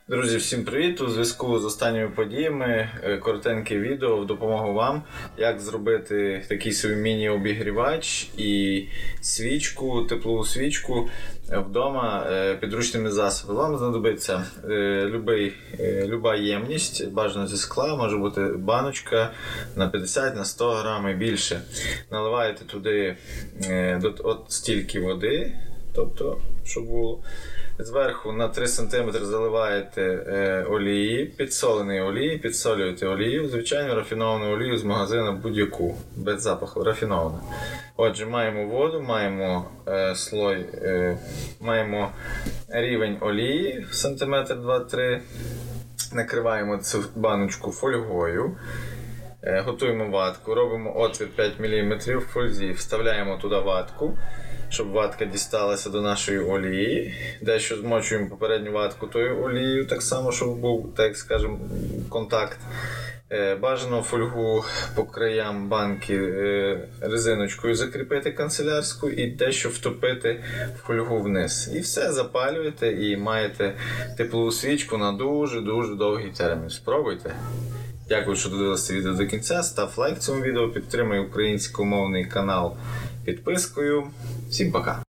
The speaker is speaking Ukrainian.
Друзі, всім привіт! У зв'язку з останніми подіями коротеньке відео в допомогу вам, як зробити такий собі міні-обігрівач і свічку, теплову свічку вдома підручними засобами. Вам знадобиться люба ємність, бажано зі скла, може бути баночка на 50, на 100 грам і більше. Наливаєте туди от стільки води, тобто, щоб було. Зверху на 3 см заливаєте олії, підсоленої олії, підсолюєте олію, звичайно рафіновану олію з магазину будь-яку, без запаху, рафінована. Отже, маємо воду, маємо маємо рівень олії, сантиметр 2-3, накриваємо цю баночку фольгою. Готуємо ватку, робимо отвір 5 мм в фользі, вставляємо туди ватку, щоб ватка дісталася до нашої олії. Дещо змочуємо попередню ватку тою олією, так само, щоб був, так скажемо, контакт. Бажано фольгу по краям банки резиночкою закріпити канцелярську і дещо втопити фольгу вниз. І все, запалюєте і маєте теплову свічку на дуже-дуже довгий термін. Спробуйте. Дякую, що додивилися відео до кінця. Став лайк цьому відео, підтримай українськомовний канал підпискою. Всім пока!